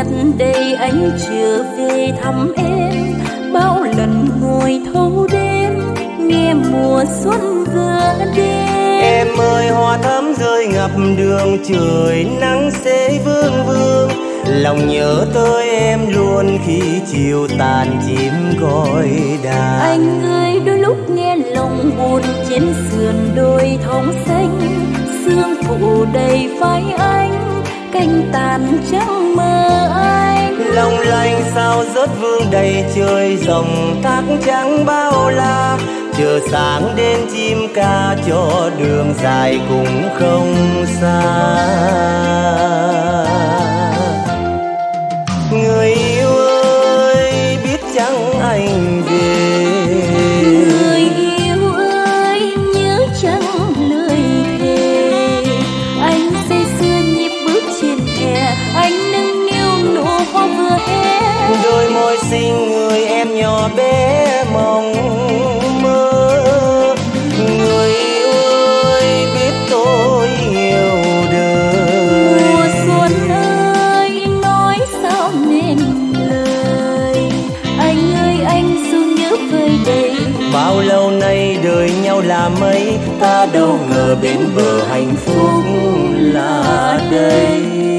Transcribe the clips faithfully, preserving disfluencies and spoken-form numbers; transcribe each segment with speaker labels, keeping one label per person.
Speaker 1: nhặt đầy anh trở về thăm em. Bao lần ngồi thâu đêm nghe mùa xuân vừa đến.
Speaker 2: Em ơi hoa thắm rơi ngập đường, trời nắng sẽ vương vương. Lòng nhớ tới em luôn khi chiều tàn chim gọi đàn.
Speaker 1: Anh ơi đôi lúc nghe lòng buồn trên sườn đồi thông xanh. Sương phủ đầy vai anh, cánh tàn trắng mơ anh.
Speaker 2: Long lanh sao rớt vương đầy trời, dòng thác trắng bao la. Chờ sáng đến chim ca cho đường dài cũng không xa. Người yêu ơi biết chăng anh về.
Speaker 1: Người yêu ơi nhớ chăng lời thề. Anh say sưa nhịp bước trên hè, anh nâng niu nụ hoa vừa hé.
Speaker 2: Đôi môi xinh người em nhỏ bé mong mơ. Người yêu ơi biết tôi yêu đời.
Speaker 1: Mùa xuân ơi nói sao nên lời. Anh ơi anh dù nhớ vơi đầy.
Speaker 2: Bao lâu nay đời nhau là mấy, ta đâu ngờ bên bờ hạnh phúc là đây.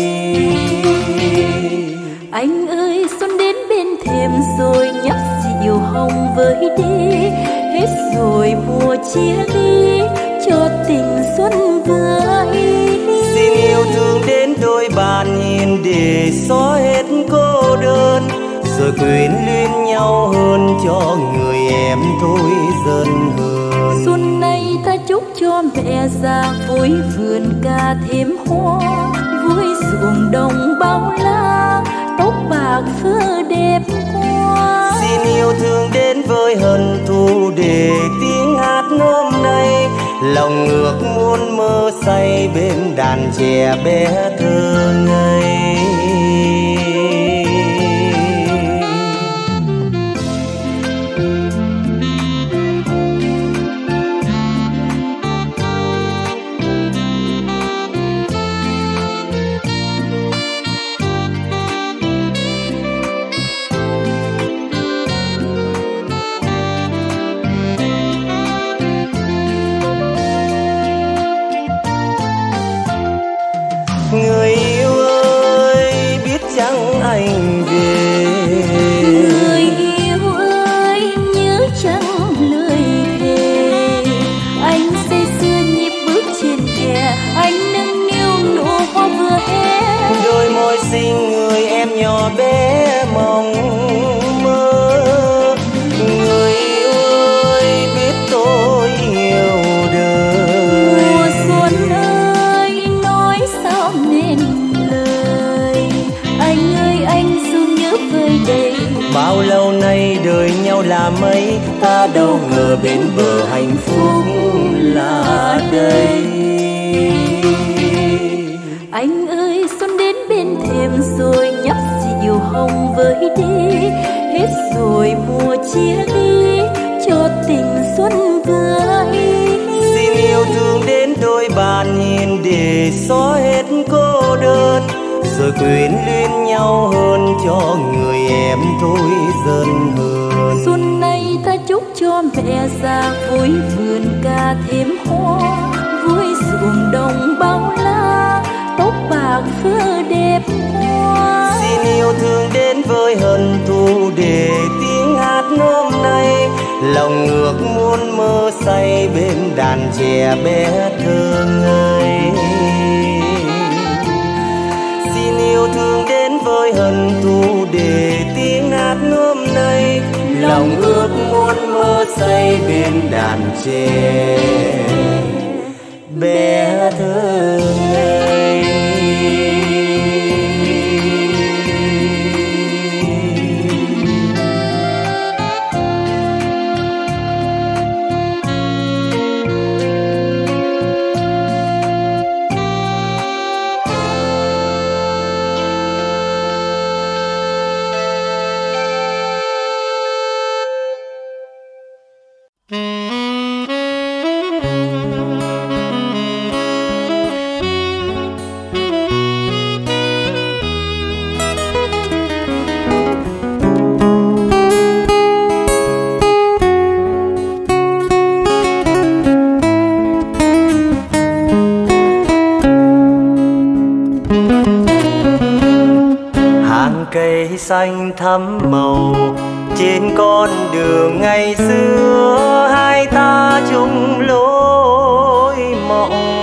Speaker 1: Anh ơi xuân đến bên thềm rồi, nhấp rượu hồng với đi. Hết rồi mùa chia ly, cho tình xuân vừa ý.
Speaker 2: Xin yêu thương đến đôi bàn nhìn để xóa hết cô đơn. Rồi quyến luyến nhau hơn cho người em thôi dần hơn.
Speaker 1: Xuân nay ta chúc cho mẹ già vui vườn ca thêm hoa. Vui ruộng đồng bao la, tóc bạc phơ đẹp qua.
Speaker 2: Xin yêu thương đến với hận thù để tiếng hát hôm nay. Lòng ngược muốn mơ say bên đàn trẻ bé thơ ngây. Người yêu ơi biết chăng anh về.
Speaker 1: Người yêu ơi nhớ chăng lời thề. Anh say sưa nhịp bước trên hè, anh nâng niu nụ hoa vừa hé.
Speaker 2: Đôi môi xinh người em nhỏ bé mong mơ. Người yêu ơi biết tôi yêu đời.
Speaker 1: Mùa xuân ơi nói sao nên lời. Anh ơi anh dù nhớ vơi đầy.
Speaker 2: Bao lâu nay đời nhau là mấy, ta đâu ngờ bên bờ hạnh phúc là đây.
Speaker 1: Anh ơi xuân đến bên thềm rồi, nhấp rượu hồng với đi. Hết rồi mùa chia ly, cho tình xuân vừa ý.
Speaker 2: Xin yêu thương đến đôi bàn nhìn để xóa hết cô đơn. Rồi quyến luyến nhau hơn cho người em thôi dần hơn.
Speaker 1: Xuân nay ta chúc cho mẹ già vui vườn ca thêm hoa. Vui ruộng đồng bao la, tóc bạc phơ đẹp qua.
Speaker 2: Xin yêu thương đến với hận thù để tiếng hát hôm nay. Lòng ngược muốn mơ say bên đàn trẻ bé thơ ngây. Xin yêu thương đến với hận thù để tiếng hát hôm nay. Lòng ước muốn mơ say bên đàn trẻ bé thơ ngây. hàng cây xanh thắm màu trên con đường ngày xưa, hai ta chung lối mộng.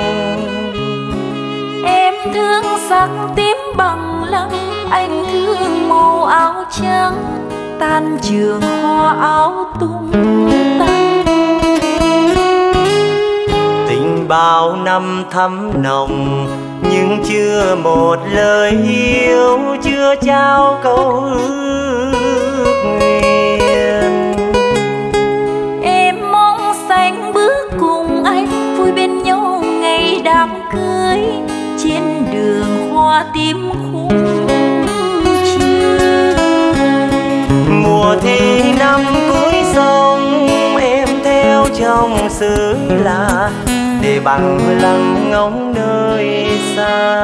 Speaker 1: Em thương sắc tím bằng lăng, anh thương màu áo trắng, tan trường hoa áo tung tăng.
Speaker 2: Tình bao năm thắm nồng nhưng chưa một lời yêu, chưa trao câu ước nguyện.
Speaker 1: Em mong xanh bước cùng anh vui bên nhau ngày đám cưới, trên đường hoa tím khung trời.
Speaker 2: Mùa thi năm cuối sông em theo trong xứ lạ, để bằng lặng ngóng nơi xa.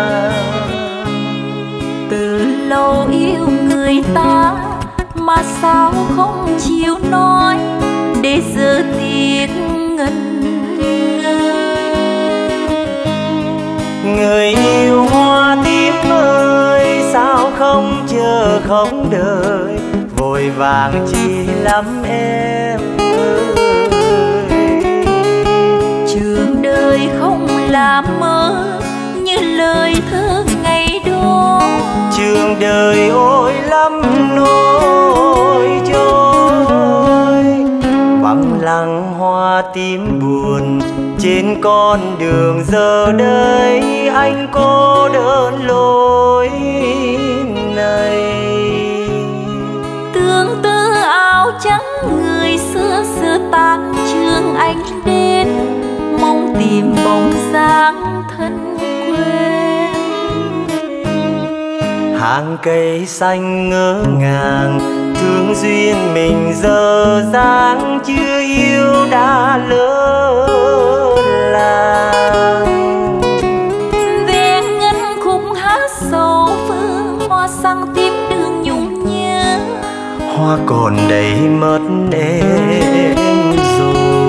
Speaker 1: Từ lâu yêu người ta mà sao không chịu nói, để giờ tiếc ngần ngơ.
Speaker 2: Người yêu hoa tím ơi, sao không chờ không đợi, vội vàng chi lắm em ơi.
Speaker 1: Trường đời không là mơ như lời thơ ngày đó,
Speaker 2: trường đời ôi lắm nỗi trôi. Bằng lăng hoa tím buồn trên con đường giờ đây, anh cô đơn lối này.
Speaker 1: tương tư áo trắng người xưa xưa tan trường anh đến, mong tìm bóng dáng thân quen.
Speaker 2: Hàng cây xanh ngỡ ngàng thương duyên mình giờ dáng, chưa yêu đã lỡ làng.
Speaker 1: Về ngân khúc hát sầu phương, hoa sang tím đường nhung nhớ,
Speaker 2: hoa còn đây mất em rồi.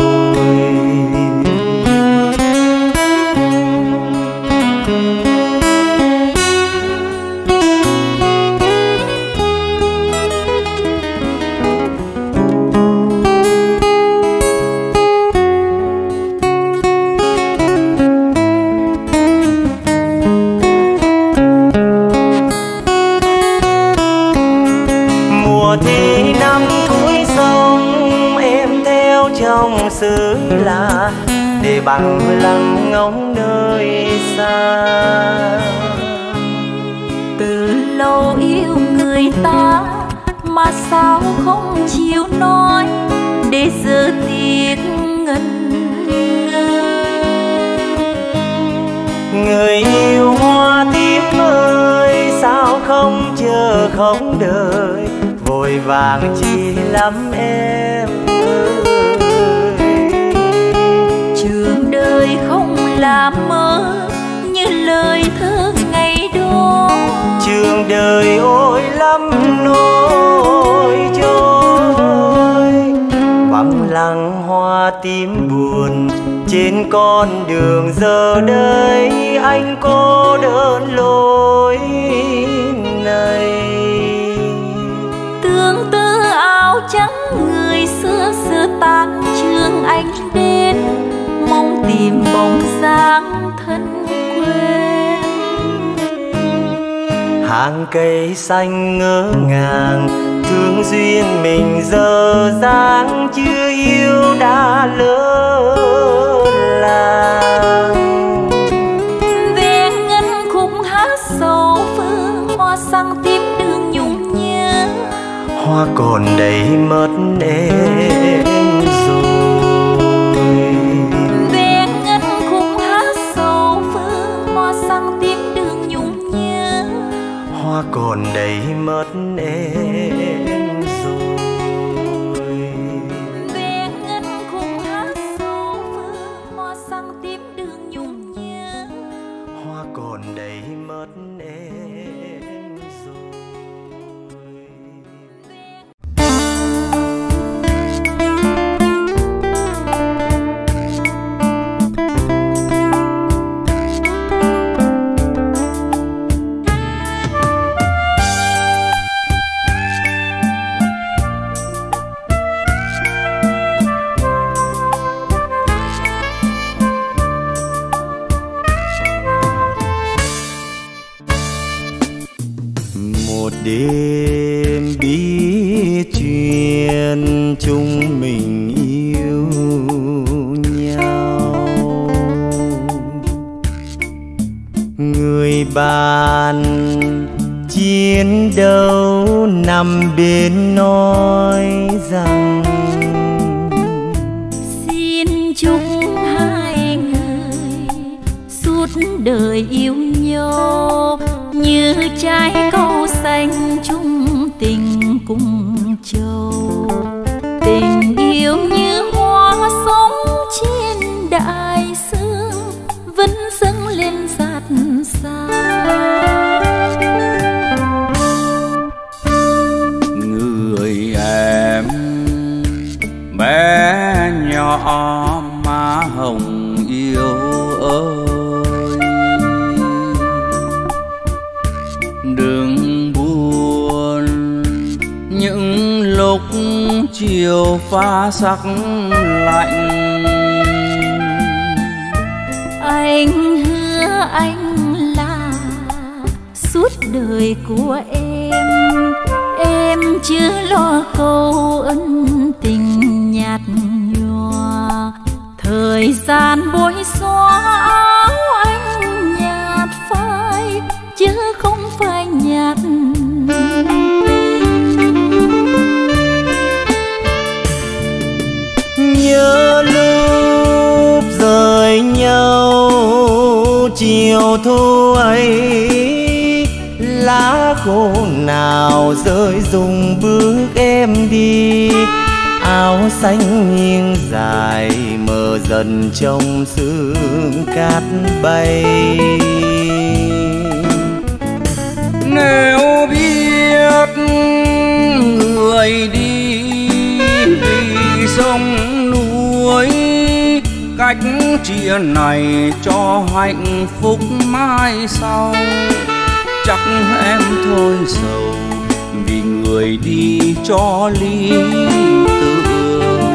Speaker 2: Xứ lạ để bằng lặng ngóng nơi xa.
Speaker 1: Từ lâu yêu người ta mà sao không chịu nói, để giờ tiếc ngần ngơ.
Speaker 2: Người yêu hoa tím ơi, sao không chờ không đợi, vội vàng chi lắm em ơi.
Speaker 1: Trường đời không là mơ như lời thơ ngày đó,
Speaker 2: trường đời ôi lắm nỗi trôi. Vắng lặng hoa tím buồn trên con đường giờ đây, anh cô đơn lối này.
Speaker 1: tương tư áo trắng người xưa xưa tan trường anh đến, mong tìm bóng dáng thân quen.
Speaker 2: Hàng cây xanh ngỡ ngàng thương duyên mình giờ dáng, chưa yêu đã lỡ làng.
Speaker 1: Về ngân khúc hát sầu phương, hoa sang tím đường nhung nhớ,
Speaker 2: hoa còn đây mất em rồi.
Speaker 1: Về ngân khúc hát sầu phương, hoa sang tím đường nhung nhớ,
Speaker 2: hoa còn đây mất em rồi.
Speaker 1: Về ngân khúc hát sầu phương, hoa sang tím đường nhung nhớ,
Speaker 2: hoa còn đây mất em rồi. một đêm bí truyền chúng mình yêu nhau. Người bạn chiến đấu nằm bên nói rằng
Speaker 1: xin chúc hai người suốt đời yêu nhau như trái câu xanh chung tình cùng châu. Tình yêu như hoa sống trên đại dương vẫn dâng lên dạt xa.
Speaker 3: Người em bé nhỏ má hồng yêu ơi, đừng buồn những lúc chiều pha sắc lạnh.
Speaker 1: Anh hứa anh là suốt đời của em, em chưa lo câu ân tình nhạt nhòa. Thời gian bôi xóa áo anh nhạt phai chứ không phải nhạt
Speaker 2: nhớ lúc rời nhau chiều thu ấy. Lá khô nào rơi rụng bước em đi, áo xanh nghiêng dài mờ dần trong sương cát bay.
Speaker 3: Nếu biết người đi vì sông núi, cách chia này cho hạnh phúc mai sau, chắc em thôi sầu vì người đi cho ly tưởng.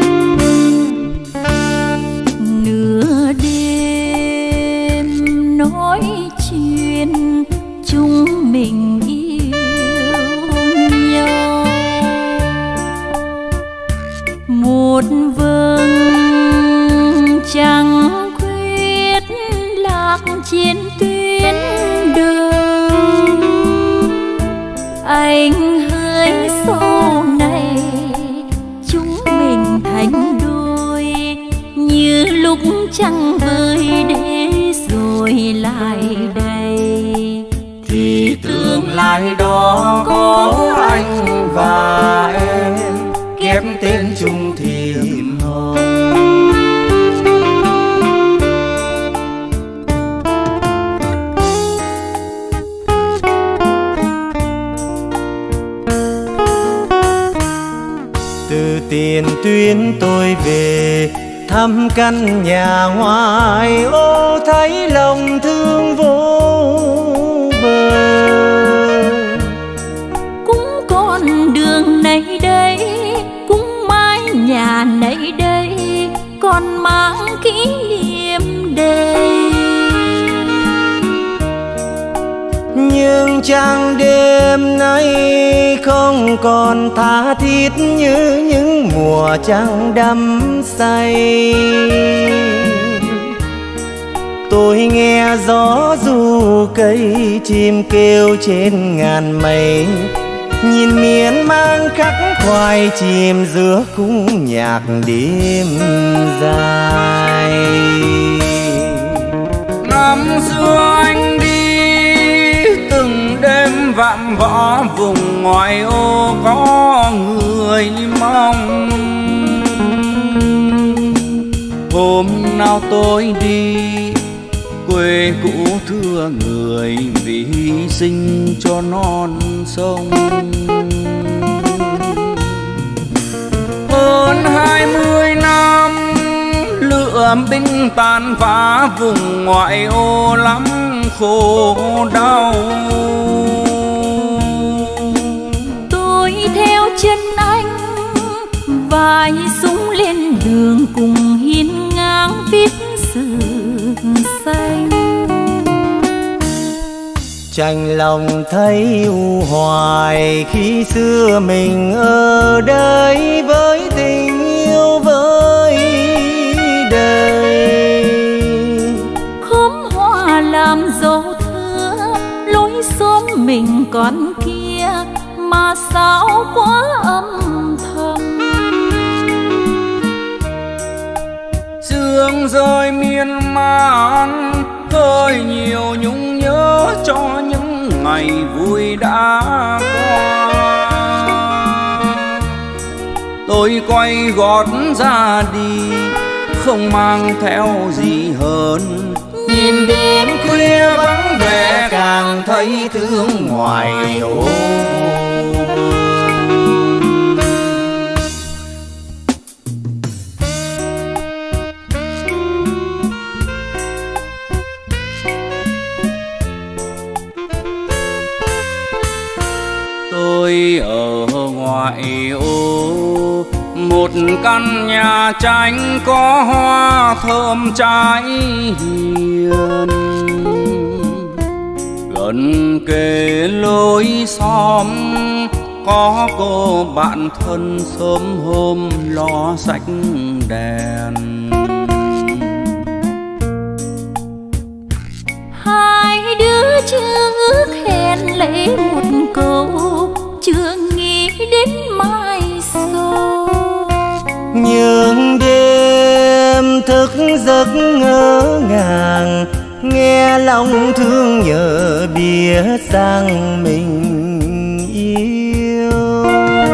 Speaker 1: Nửa đêm nói chuyện chúng mình yêu nhau, một vầng trăng khuyết lạc trên tuyến đường. Anh hỡi sau này chúng mình thành đôi, như lúc trăng vơi để rồi lại đây.
Speaker 2: Thì tương lai đó có anh và em kép tên chung thiềm hồng. Từ tiền tuyến tôi về thăm căn nhà ngoài ô, thấy lòng thương vô bờ.
Speaker 1: Cũng con đường này đây, cũng mái nhà này đây, còn mang kỷ niệm đầy.
Speaker 2: Nhưng chẳng đêm nay không còn tha thiết như những mùa trăng đắm say. Tôi nghe gió ru cây chim kêu trên ngàn mây, nhìn miên man khắc khoải chìm giữa cung nhạc đêm dài.
Speaker 3: Năm xưa anh đi từng đêm vạm võ vùng ngoại ô có người mong. Hôm nào tôi đi quê cũ thưa người vì hy sinh cho non sông. Hơn hai mươi năm lửa binh tàn phá vùng ngoại ô lắm khổ đau.
Speaker 1: Tôi theo chân anh vai súng lên đường cùng hiên ngang viết sự xanh.
Speaker 2: Chạnh lòng thấy u hoài khi xưa mình ở đây với tình yêu với đời.
Speaker 1: Khóm hoa làm dấu thưa lối xóm mình còn kia mà sao quá âm thầm.
Speaker 3: Sương rơi miên man hơi nhiều nhung nhớ cho những ngày vui đã qua. Tôi quay gót ra đi không mang theo gì hơn, nhìn đêm khuya vắng vẻ càng thấy thương ngoài ô. Tôi ở ngoại ô một căn nhà tranh có hoa thơm trái hiền, gần kề lối xóm có cô bạn thân sớm hôm lo xách đèn.
Speaker 1: Hai đứa chưa ước hẹn lấy một câu, chưa nghĩ đến mai sau.
Speaker 2: Nhưng đêm thức giấc ngỡ ngàng, nghe lòng thương nhớ biết rằng mình yêu.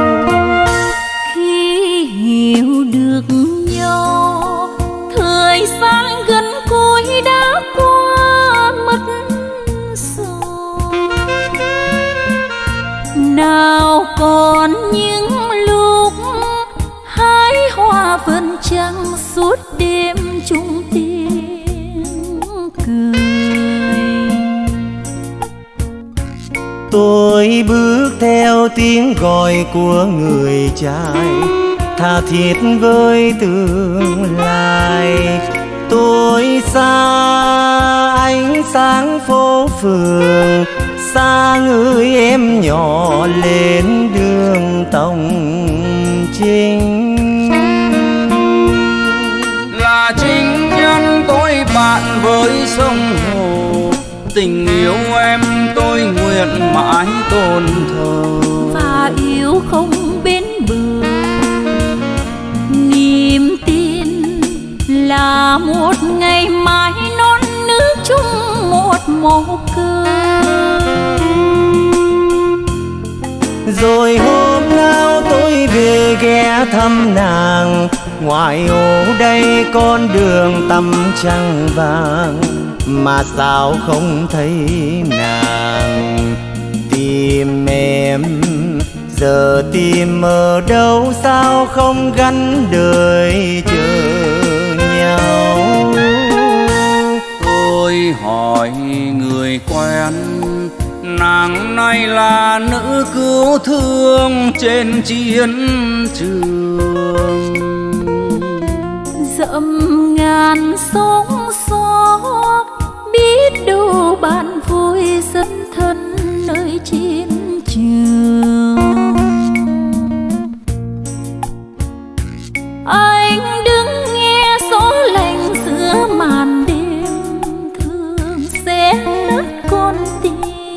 Speaker 1: Khi hiểu được nhau, thời gian gần cuối đã qua mất rồi. Nào còn những lúc hái hoa vườn trăng suốt đêm chung tiếng cười.
Speaker 2: Tôi bước theo tiếng gọi của người trai, tha thiết với tương lai. Tôi xa ánh sáng phố phường, xa người em nhỏ lên đường Tòng Trinh.
Speaker 3: Là chính nhân tôi bạn với sông hồ, tình yêu em tôi nguyện mãi tôn thờ.
Speaker 1: Và yêu không bến bờ, niềm tin là một ngày mai non nước chung một màu cờ.
Speaker 2: Rồi hôm nào tôi về ghé thăm nàng, ngoài ô đây con đường tăm trăng vàng, mà sao không thấy nàng. Tìm em giờ tìm ở đâu, sao không gắn đời chờ nhau.
Speaker 3: Tôi hỏi người quen, nàng này là nữ cứu thương trên chiến trường.
Speaker 1: Dẫm ngàn sóng gió, biết đâu bạn vui rất thân nơi chiến trường. Anh đứng nghe gió lạnh giữa màn đêm, thương sẽ nứt con tim.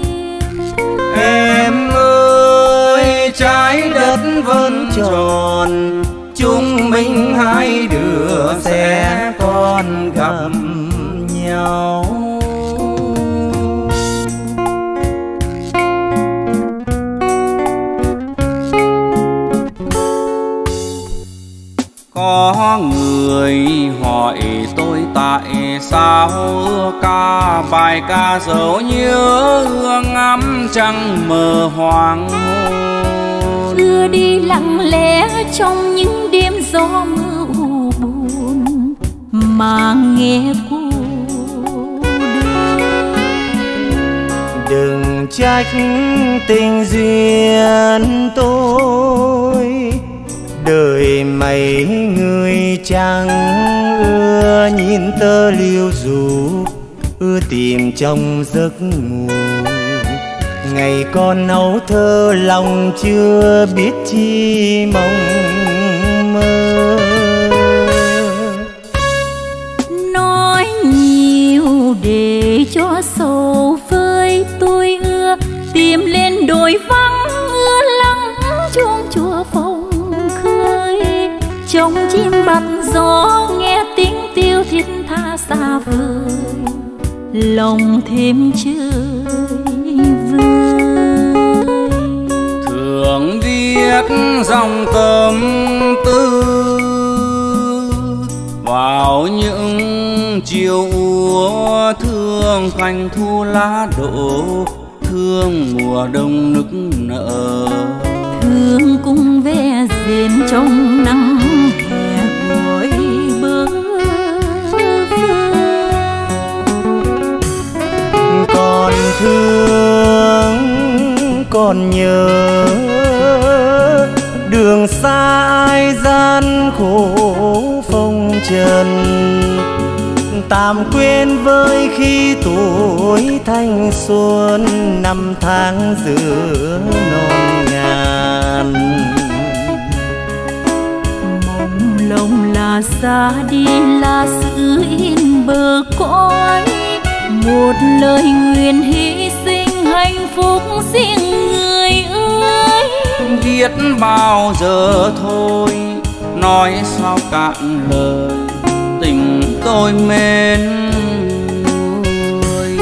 Speaker 2: Em ơi trái đất vẫn tròn, chúng mình hai đứa sẽ còn gặp nhau.
Speaker 3: Có người hỏi tôi tại sao ca bài ca dấu nhớ ngắm trăng mờ hoàng hôn.
Speaker 1: Đưa đi lặng lẽ trong những đêm gió mưa u buồn mà nghe cô đơn.
Speaker 2: Đừng trách tình duyên tôi, đời mấy người chẳng ưa nhìn tơ liêu dù, ưa tìm trong giấc ngủ. Ngày còn ấu thơ lòng chưa biết chi mong mơ.
Speaker 1: Nói nhiều để cho sầu vơi, tôi ưa tìm lên đồi vắng ưa lắng chuông chùa phòng khơi. Trong chim bặt gió nghe tiếng tiêu thiết tha xa vời, lòng thêm chơi vơi.
Speaker 3: Thường viết dòng tâm tư vào những chiều úa, thương cành thu lá đổ, thương mùa đông nức nở,
Speaker 1: thương cung ve rền trong nắng hè gọi bơ vơ.
Speaker 2: Còn thương còn nhớ đường xa ai gian khổ phong trần, tạm quên với khi tuổi thanh xuân năm tháng giữa non ngàn.
Speaker 1: Mong lòng là xa đi là sự in bờ cõi, một lời nguyện hy sinh hạnh phúc riêng người ơi.
Speaker 3: Biết bao giờ thôi nói sao cạn lời, tình tôi mến người.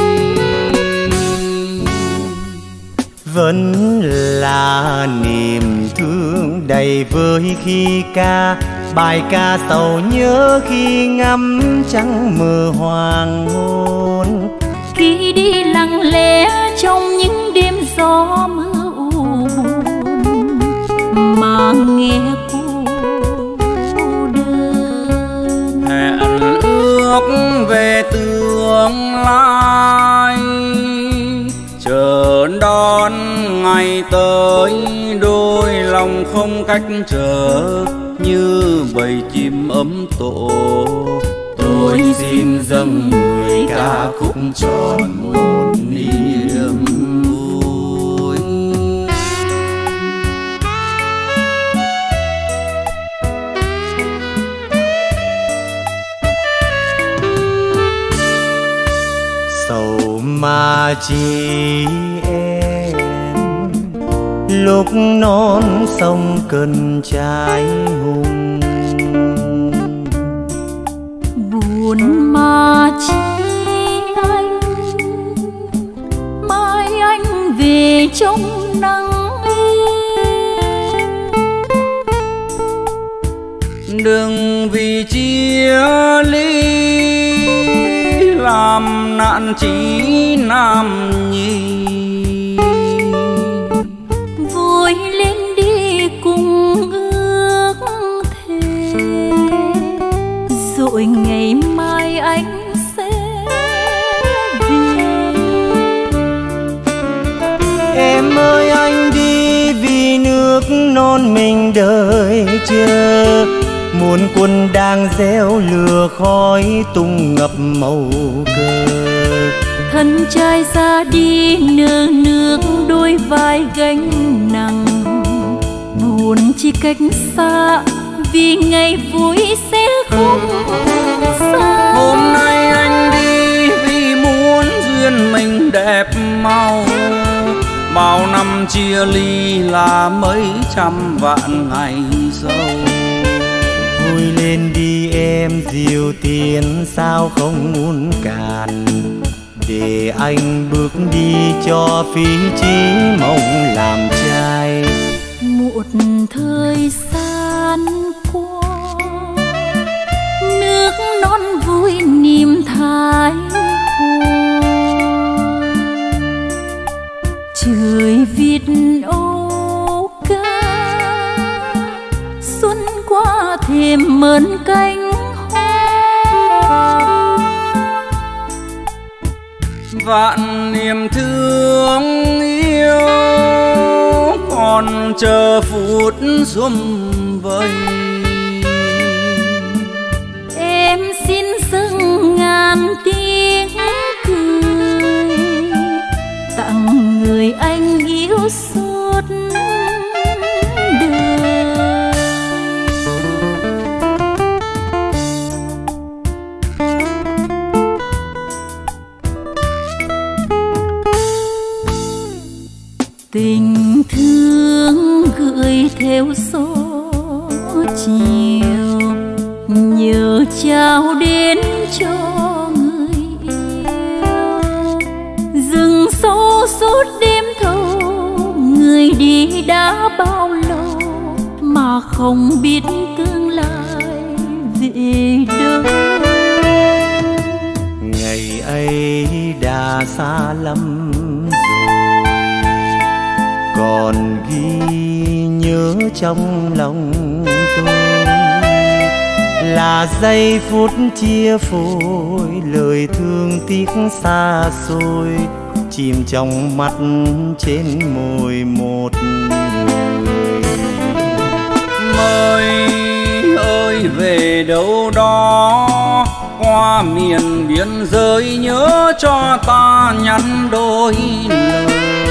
Speaker 2: Vẫn là niềm thương đầy vơi khi ca bài ca sầu nhớ khi ngắm trăng mờ hoàng hôn.
Speaker 1: Khi đi lặng lẽ trong những đêm gió mưa u buồn mà nghe cô đơn.
Speaker 3: Hẹn ước về tương lai, chờ đón ngày tới, đôi lòng không cách trở như bầy chim ấm tổ. Tôi xin dâng người ca khúc tròn một niềm vui.
Speaker 2: Sầu mà chỉ em lúc non sông cần trái hùng,
Speaker 1: buồn mà chi anh mai anh về trong nắng.
Speaker 3: Đừng vì chia ly làm nạn chỉ nam nhi,
Speaker 1: vui lên đi cùng ước thề, rồi ngày mai anh sẽ về.
Speaker 2: Em ơi anh đi vì nước non mình đợi chờ, muôn quân đang gieo lửa khói tung ngập màu cờ.
Speaker 1: Thân trai ra đi nơ nước đôi vai gánh nặng, buồn chỉ cách xa vì ngày vui sẽ không xa.
Speaker 3: Hôm nay anh đi vì muốn duyên mình đẹp mau, bao năm chia ly là mấy trăm vạn ngày dâu.
Speaker 2: Vui lên đi em diều tiền sao không muốn cạn, để anh bước đi cho phí chí mong làm trai.
Speaker 1: Một thời gian qua nước non vui niềm thái hồ, trời viết âu ca xuân qua thêm mơn cánh hoa.
Speaker 3: Vạn niềm thương yêu còn chờ phút xuân vầy,
Speaker 1: em xin dâng ngàn tiếng cười tặng người người anh yêu suốt đời. Tình thương gửi theo gió chiều, nhớ trao đến cho người yêu. Rừng sâu suốt đêm thâu, người đi đã bao lâu mà không biết tương lai về đâu.
Speaker 2: Ngày ấy đã xa lắm còn ghi nhớ trong lòng tôi, là giây phút chia phôi lời thương tiếc xa xôi, chìm trong mắt trên môi một người.
Speaker 3: Mời ơi về đâu đó qua miền biên giới, nhớ cho ta nhắn đôi lời.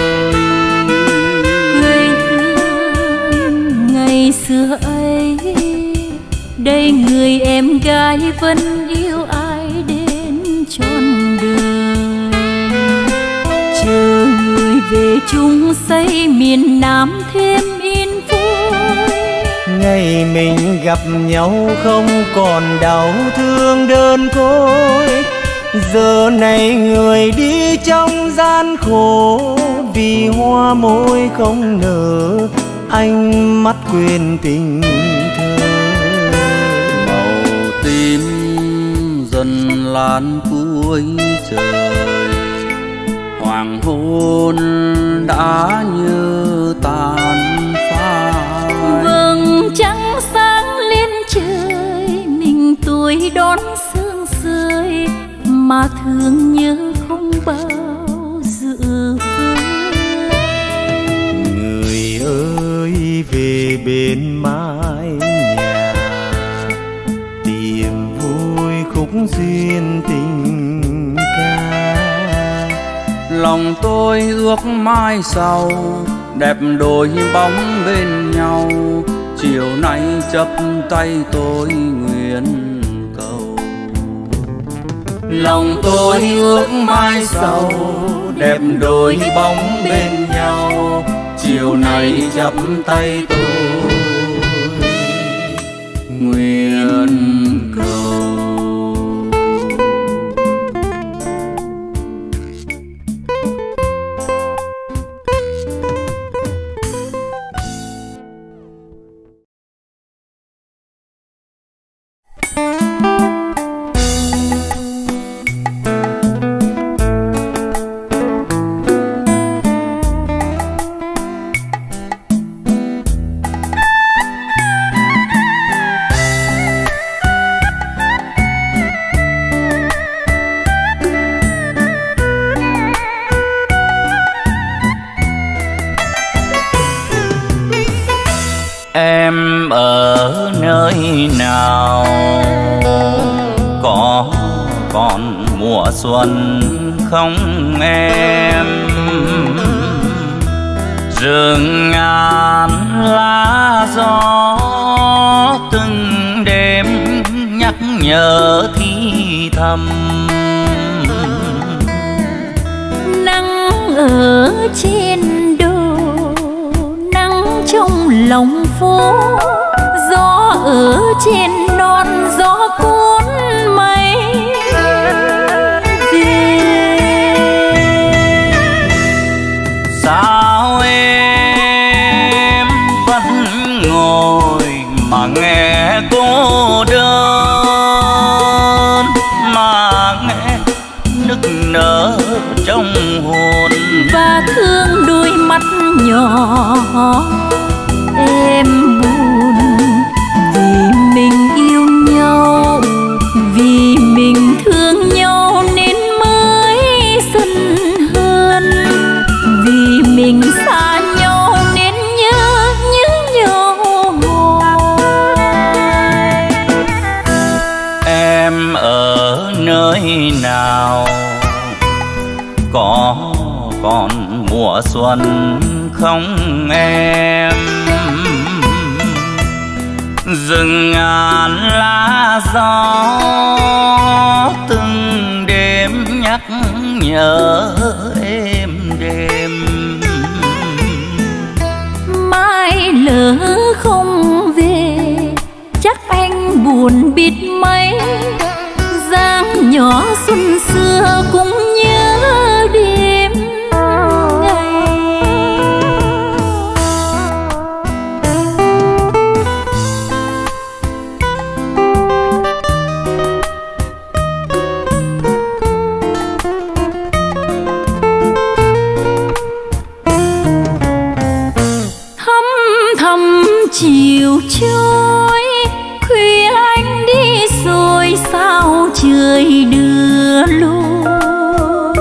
Speaker 1: Ngày xưa ấy, đây người em gái vẫn yêu ai đến trọn đời. Chờ người về chung xây miền Nam thêm yên vui.
Speaker 2: Ngày mình gặp nhau không còn đau thương đơn côi, giờ này người đi trong gian khổ, vì hoa môi không nở ánh mắt quên tình thơ.
Speaker 3: Màu tím dần lan cuối trời, hoàng hôn đã như tàn phai.
Speaker 1: Vầng trăng sáng lên trời, mình tuổi đón sương rơi, mà thương nhớ không bao dự vơi.
Speaker 2: Người ơi về bên mái nhà, tìm vui khúc duyên tình ca.
Speaker 3: Lòng tôi ước mai sau đẹp đôi bóng bên nhau, chiều nay chấp tay tôi nguyện cầu.
Speaker 2: Lòng tôi ước mai sau đẹp đôi bóng bên nhau, chiều nay chắp tay tôi nguyện cầu.
Speaker 3: Em ở nơi nào có còn mùa xuân không em? Rừng ngàn lá gió từng đêm nhắc nhở thì thầm.
Speaker 1: Nắng ở trên trong lòng phố, gió ở trên non gió cuốn mây về.
Speaker 3: Sao em vẫn ngồi mà nghe cô đơn, mà nghe nức nở trong hồn
Speaker 1: và thương đôi mắt nhỏ em buồn. Vì mình yêu nhau, vì mình thương nhau nên mới sân hơn. Vì mình xa nhau nên nhớ nhớ nhau hoài.
Speaker 3: Em ở nơi nào có còn mùa xuân không em. Rừng ngàn lá gió từng đêm nhắc nhớ em đêm.
Speaker 1: Mai lỡ không về chắc anh buồn biết mấy. Dáng nhỏ xuân xưa cũng nhớ đêm ngày. Thăm thầm chiều trôi khuya anh đi rồi sao trời đưa lối.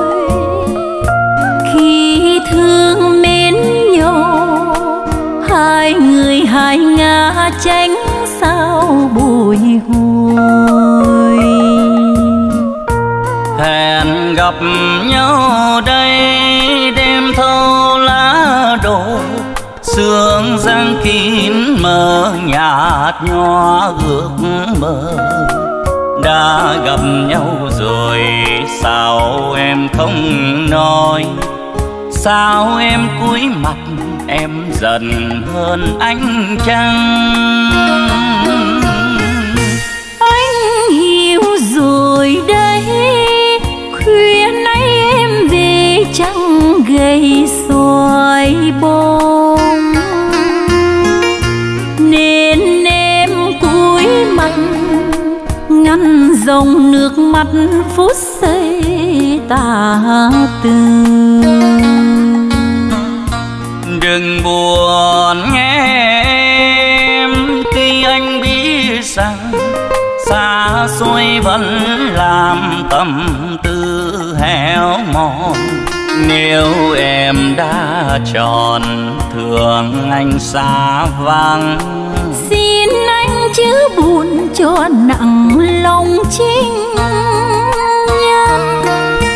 Speaker 1: Khi thương mến nhau hai người hai ngã tránh sao bồi hồi.
Speaker 3: Hẹn gặp nhau đây đêm thâu lá đổ, sương giăng kín mờ nhạt nhòa ước mơ. Đã gặp nhau rồi sao em không nói, sao em cúi mặt em dần hơn anh chăng.
Speaker 1: Anh hiểu rồi đấy, khuya nay em về chẳng gầy xoài bông, nên em cúi mặt ngăn dòng nước mắt phút giây tà tư.
Speaker 3: Đừng buồn nghe em khi anh biết rằng xa xôi vẫn làm tâm tư héo mòn. Nếu em đã chọn thương anh xa vắng,
Speaker 1: xin anh chứ buồn cho nặng lòng chính nhân.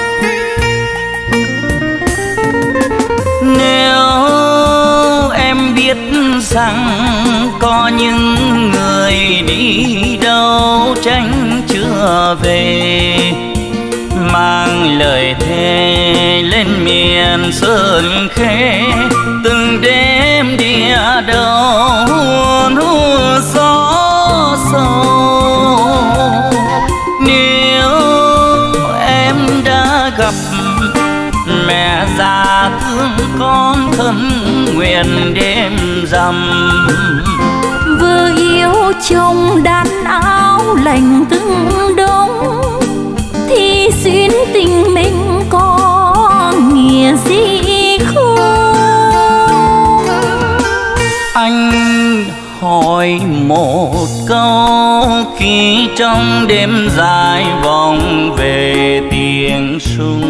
Speaker 3: Nếu em biết rằng có những người đi đâu tránh chưa về, mang lời thề lên miền Sơn Khê, từng đêm địa đầu hùn hùa gió sầu. Nếu em đã gặp mẹ già thương con thấm nguyện đêm rằm,
Speaker 1: vừa yêu chồng đan áo lành từng đông, thì duyên tình mình có nghĩa gì không.
Speaker 3: Anh hỏi một câu khi trong đêm dài vòng về tiếng sung,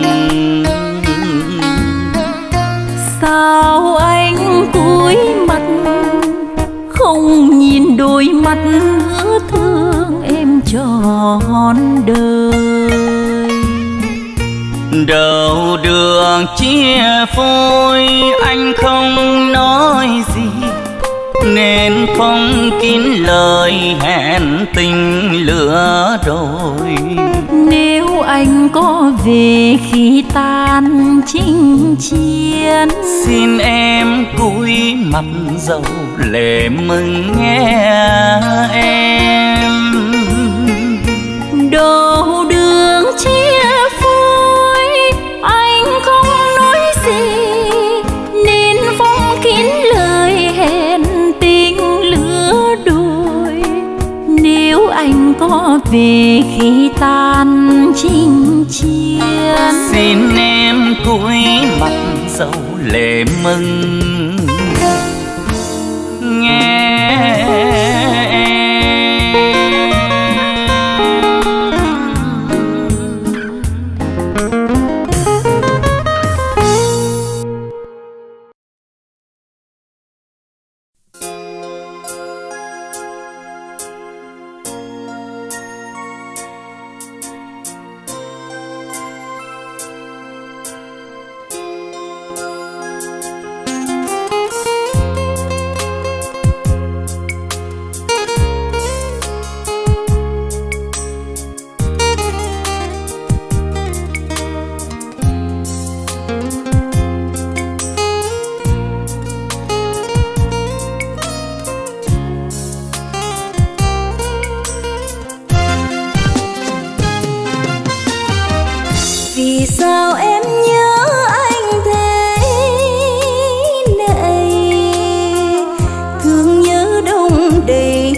Speaker 1: sao anh cúi mặt không nhìn đôi mắt hứa thương em trọn đời.
Speaker 3: Đầu đường chia phôi anh không nói gì, nên không kín lời hẹn tình lửa đôi.
Speaker 1: Nếu anh có về khi tan chinh chiến,
Speaker 3: xin em cúi mặt dầu lệ mừng nghe em.
Speaker 1: đầu đường chia phôi anh không nói gì, nên phong kín lời hẹn tình lứa đôi. Nếu anh có về khi tan chinh chiến,
Speaker 3: xin em cúi mặt dầu lệ mừng nghe em.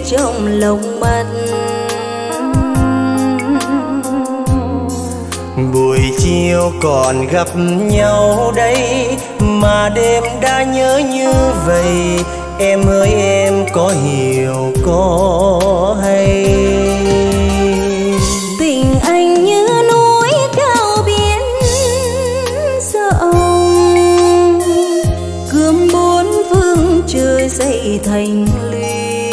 Speaker 1: trong lòng mắt.
Speaker 2: Buổi chiều còn gặp nhau đây mà đêm đã nhớ như vậy. Em ơi em có hiểu có hay?
Speaker 1: Tình anh như núi cao biển rộng, cướm bốn phương trời dậy thành lũy.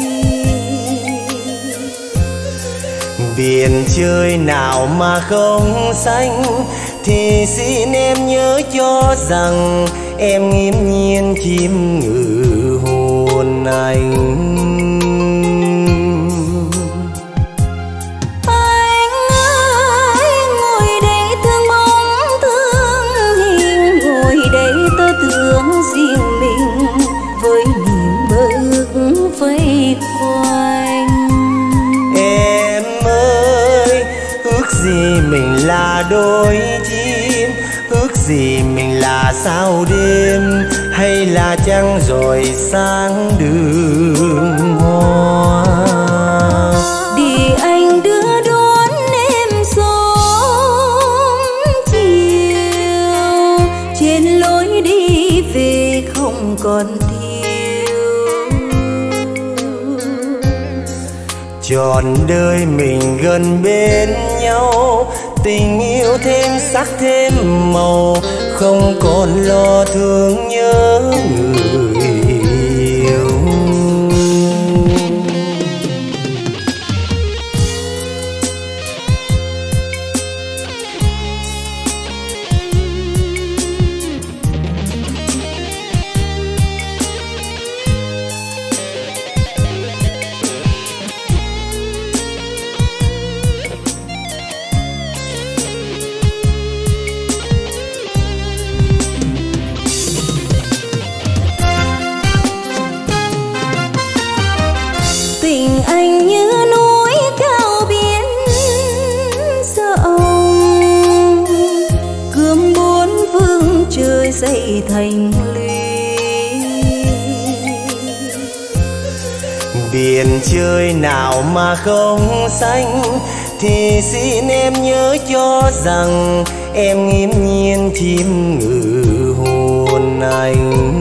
Speaker 2: Biển trời nào mà không xanh, thì xin em nhớ cho rằng em nghiêm nhiên chiêm ngự hồn anh.
Speaker 1: Anh ơi ngồi đây thương bóng thương hình, ngồi đây tớ tưởng riêng mình với niềm mơ ước vây quanh.
Speaker 2: Em ơi ước gì mình là đôi chim, ước gì mình là sao đêm, hay là trăng rồi sáng đường hoa.
Speaker 1: Để anh đưa đón em sớm chiều, trên lối đi về không còn thiếu.
Speaker 2: Trọn đời mình gần bên nhau, tình yêu thêm sắc thêm màu, không còn lo thương nhớ người yêu.
Speaker 1: Tình anh như núi cao biển rộng, cướm bốn phương trời dậy thành lũy.
Speaker 2: Biển trời nào mà không xanh, thì xin em nhớ cho rằng em nghiêm nhiên chiêm ngự hồn anh.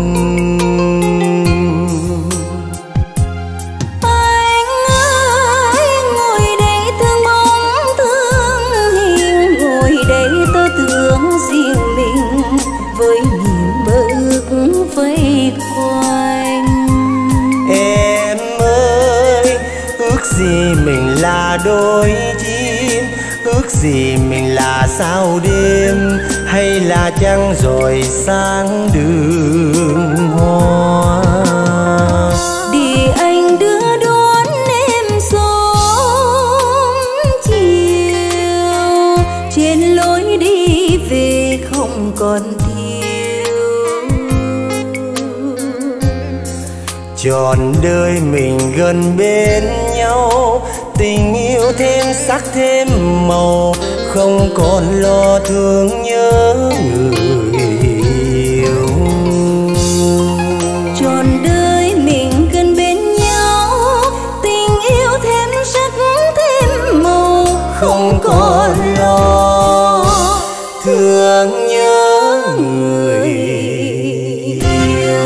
Speaker 1: Với niềm mơ ước vây quanh.
Speaker 2: Em ơi ước gì mình là đôi chim, ước gì mình là sao đêm, hay là trăng rồi sáng đường hoa.
Speaker 1: Để anh đưa đón em sớm chiều, trên lối đi về không còn thiếu.
Speaker 2: Trọn đời mình gần bên nhau, tình yêu thêm sắc thêm màu, không còn lo thương nhớ người yêu.
Speaker 1: Trọn đời mình gần bên nhau, tình yêu thêm sắc thêm màu,
Speaker 2: không còn lo thương nhớ người yêu.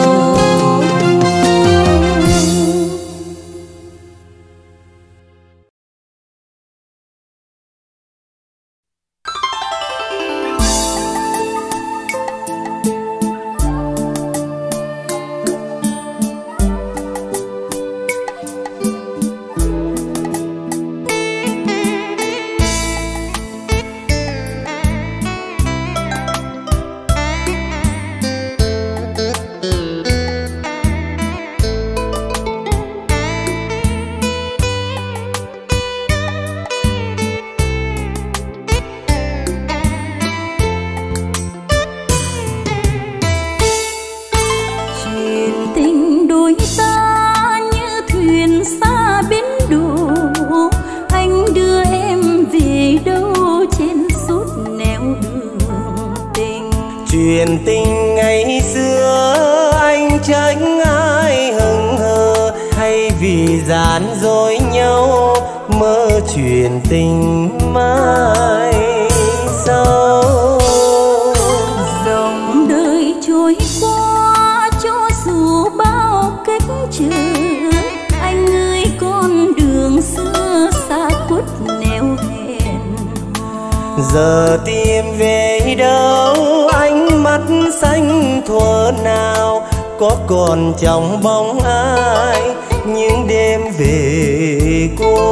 Speaker 2: Chuyện tình ngày xưa anh tránh ai hững hờ, hay vì chuyện tình mai sau.
Speaker 1: Dòng đời trôi qua cho dù bao cách trở, anh ơi con đường xưa xa khuất nẻo hẹn hò.
Speaker 2: Giờ tìm về đâu ánh mắt xanh thuở nào, có còn trong bóng ai những đêm về cô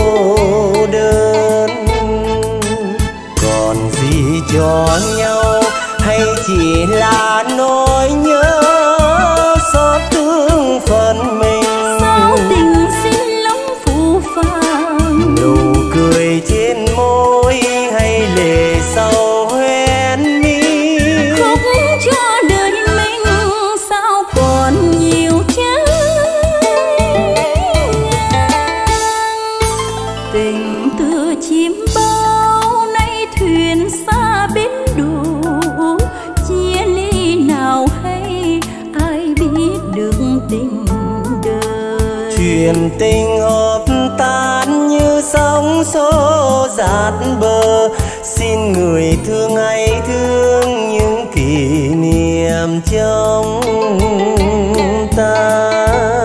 Speaker 2: đơn. Còn gì cho nhau hay chỉ là nỗi nhớ xót thương phần mình.
Speaker 1: Sao tình xin lắm phù phàng,
Speaker 2: Nụ cười trên môi hay lệ sầu hoen mi.
Speaker 1: khóc cho đời mình sao còn nhiều trái ngang. Tình tựa chim bao nay thuyền xa bến đổ, chia ly nào hay ai biết được tình đời.
Speaker 2: Chuyện tình hợp tan như sóng xô dạt bờ, xin người thương hãy thương những kỷ niệm trong ta.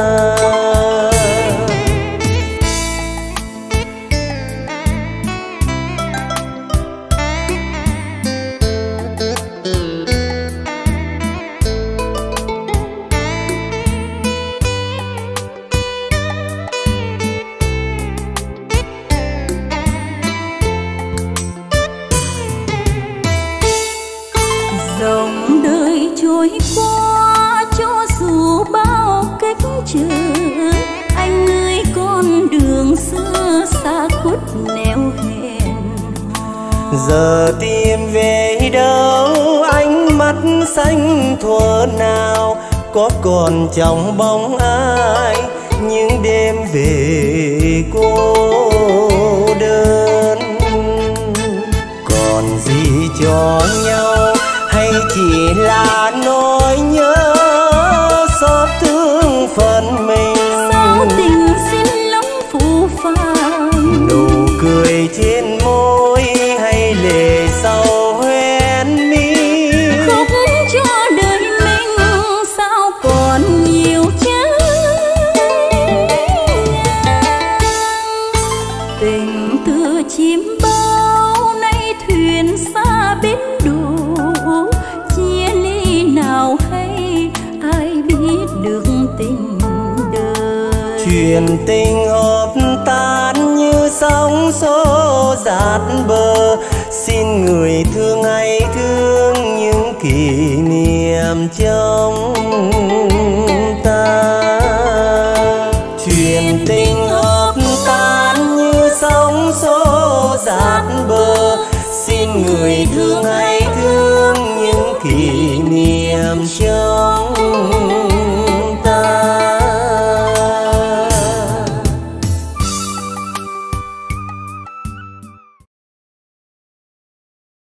Speaker 1: Dòng đời trôi qua cho dù bao cách trở, anh ơi con đường xưa xa khuất nẻo hẹn hò.
Speaker 2: Giờ tìm về đâu ánh mắt xanh thuở nào, có còn trong bóng ai những đêm về cô đơn. Còn gì cho nhau hay chỉ là nỗi nhớ xót thương phần mình.
Speaker 1: Sao tình xin lắm phù phàng,
Speaker 2: Nụ cười trên môi hay lệ sầu hoen mi.
Speaker 1: khóc cho đời mình sao còn nhiều trái ngang. Tình tựa chim bao nay thuyền xa bến đổ, chia ly nào hay ai biết được tình đời.
Speaker 2: Chuyện tình hợp tan như sóng xô dạt bờ, xin người thương hãy thương những kỷ niệm trong ta. Chuyện tình hợp tan như sóng xô dạt bờ, xin người thương hãy